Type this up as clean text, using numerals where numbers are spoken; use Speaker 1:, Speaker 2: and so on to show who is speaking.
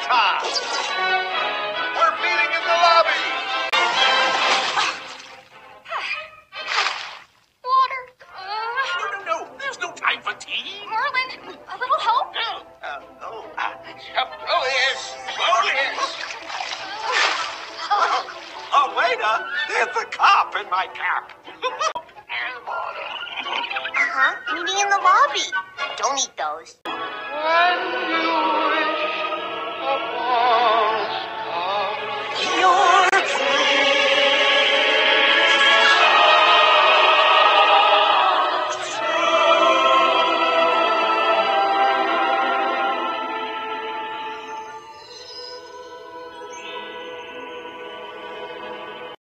Speaker 1: time. We're meeting in the lobby.
Speaker 2: Water.
Speaker 1: No. There's no time for tea.
Speaker 2: Merlin, a little help?
Speaker 1: Yes. Oh, waiter, there's the cop in my cap.
Speaker 2: Meeting in the lobby. Don't eat those.
Speaker 3: When you wish upon